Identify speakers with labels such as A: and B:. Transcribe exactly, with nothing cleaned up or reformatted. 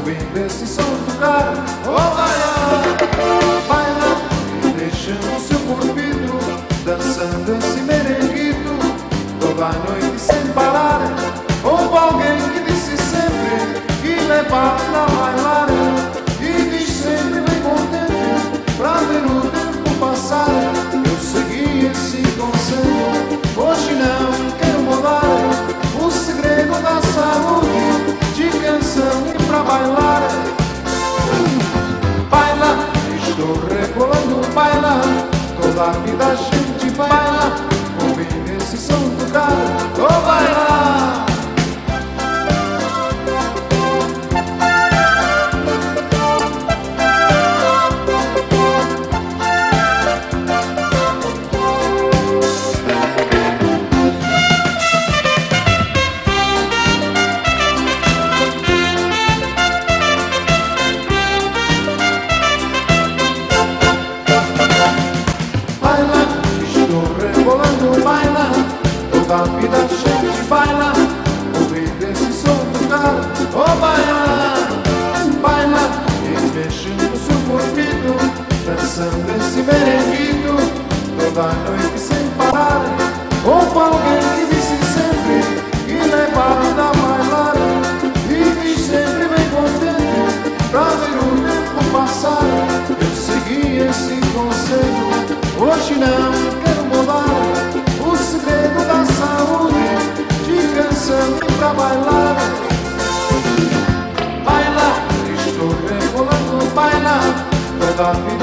A: ouvindo esse som tocar. Oh, baila, baila, e deixando o seu corpito, dançando esse merenguito, toda a noite sem parar. Houve alguém que disse sempre que levava a bailar, e diz sempre bem contente pra ver o tempo passar. Eu segui esse conselho, hoje não quero mudar o segredo da saúde, de canção e pra bailar. Baila, estou rebolando, baila, toda a vida a gente baila, ouvindo esse som tocar. Oh, baila! Toda a vida a gente baila, ouvindo esse som tocar. Oh, baila, baila, e mexendo o seu corpito, dançando esse merenguito, toda a noite sem parar. Houve alguém que disse sempre que levava a bailar, e diz sempre bem contente pra ver o tempo passar. Eu segui esse conselho, hoje não quero mudar o segredo da saúde, de canção e pra bailar. Baila, estou rebolando, baila, toda a vida